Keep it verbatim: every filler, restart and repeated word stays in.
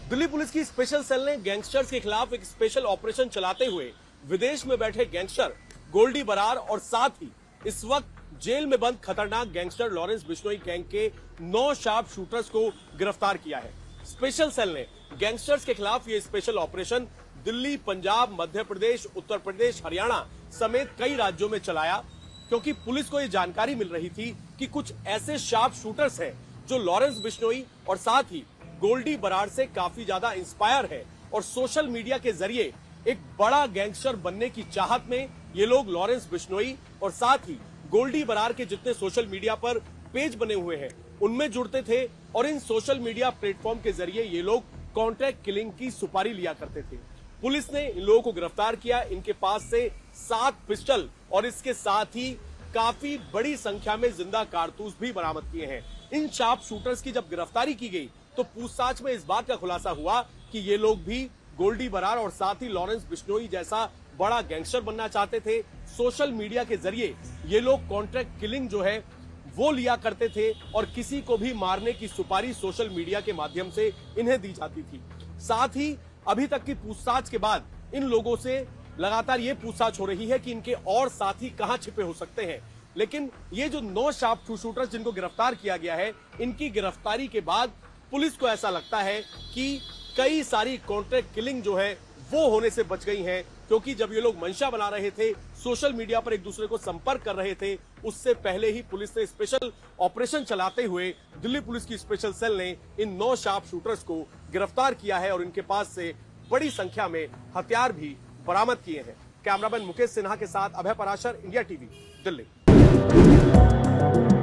Delhi police की special cell ने gangsters के खिलाफ एक स्पेशल ऑपरेशन चलाते हुए विदेश में बैठे गैंगस्टर गोल्डी बरार और साथ ही इस वक्त जेल में बंद खतरनाक गैंगस्टर लॉरेंस बिश्नोई गैंग के नौ शार्प शूटर्स को गिरफ्तार किया है। स्पेशल सेल ने गैंगस्टर्स के खिलाफ ये स्पेशल ऑपरेशन दिल्ली, पंजाब, मध्य प्रदेश, उत्तर प्रदेश, हरियाणा समेत कई राज्यों में चलाया, क्योंकि पुलिस को ये जानकारी मिल रही थी कि कुछ ऐसे शार्प शूटर्स हैं जो लॉरेंस बिश्नोई और साथ ही गोल्डी बरार से काफी ज्यादा इंस्पायर है और सोशल मीडिया के जरिए एक बड़ा गैंगस्टर बनने की चाहत में ये लोग लॉरेंस बिश्नोई और साथ ही गोल्डी बरार के जितने सोशल मीडिया पर पेज बने हुए हैं उनमें जुड़ते थे और इन सोशल मीडिया प्लेटफॉर्म के जरिए ये लोग कॉन्ट्रैक्ट किलिंग की सुपारी लिया करते थे। पुलिस ने इन लोगों को गिरफ्तार किया। इनके पास से सात पिस्टल और इसके साथ ही काफी बड़ी संख्या में जिंदा कारतूस भी बरामद किए हैं। इन शार्प शूटर्स की जब गिरफ्तारी की गई तो पूछताछ में इस बात का खुलासा हुआ कि ये लोग भी गोल्डी बरार और साथ ही लॉरेंस बिश्नोई जैसा बड़ा गैंगस्टर बनना चाहते थे। सोशल मीडिया के जरिए ये लोग कॉन्ट्रैक्ट किलिंग जो है वो लिया करते थे और किसी को भी मारने की सुपारी सोशल मीडिया के माध्यम से इन्हें दी जाती थी। साथ ही अभी तक की पूछताछ के बाद इन लोगों से लगातार ये पूछताछ हो रही है कि इनके और साथी कहां छिपे हो सकते हैं। लेकिन ये जो नौ शार्प शूटर्स जिनको गिरफ्तार किया गया है, इनकी गिरफ्तारी के बाद पुलिस को ऐसा लगता है कि कई सारी कॉन्ट्रैक्ट किलिंग जो है वो होने से बच गई हैं, क्योंकि जब ये लोग मंशा बना रहे थे, सोशल मीडिया पर एक दूसरे को संपर्क कर रहे थे, उससे पहले ही पुलिस ने स्पेशल ऑपरेशन चलाते हुए दिल्ली पुलिस की स्पेशल सेल ने इन नौ शार्प शूटर्स को गिरफ्तार किया है और इनके पास से बड़ी संख्या में हथियार भी बरामद किए हैं। कैमरामैन मुकेश सिन्हा के साथ अभय पराशर, इंडिया टीवी, दिल्ली।